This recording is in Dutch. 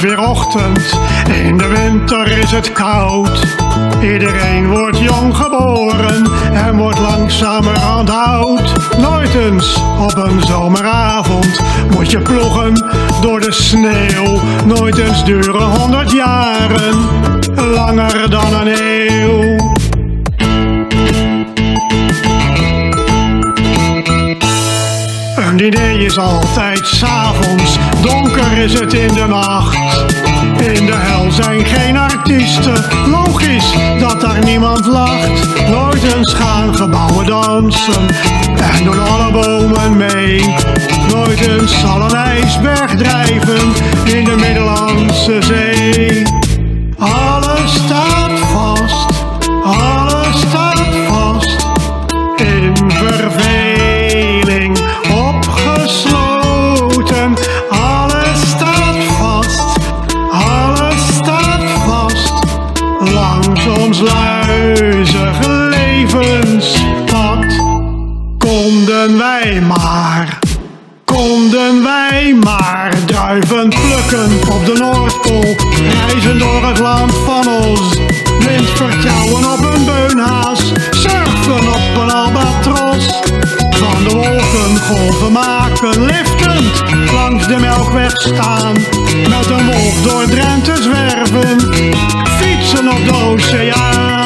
weer ochtend, in de winter is het koud. Iedereen wordt jong geboren en wordt langzamerhand oud. Nooit eens op een zomeravond moet je ploegen door de sneeuw. Nooit eens duren 100 jaren, langer dan een eeuw. Een diner is altijd 's avonds, donker is het in de nacht. In de hel zijn geen artiesten, logisch dat daar niemand lacht. Nooit eens gaan gebouwen dansen en doen alle bomen mee. Nooit eens zal een ijsberg drijven in de Middellandse Zee. Alles staat vast, alles staat vast, in verveling opgesloten. Alles staat vast, alles staat vast, langs ons luizig levenspad. Konden wij maar druiven plukken op de Noordpool, reizen door het land van ons, blind vertrouwen op een beunhaas, surfen op een albatros, van de wolken golven maken, liftend langs de Melkweg staan, met een wolk door Drenthe zwerven, fietsen op de oceaan.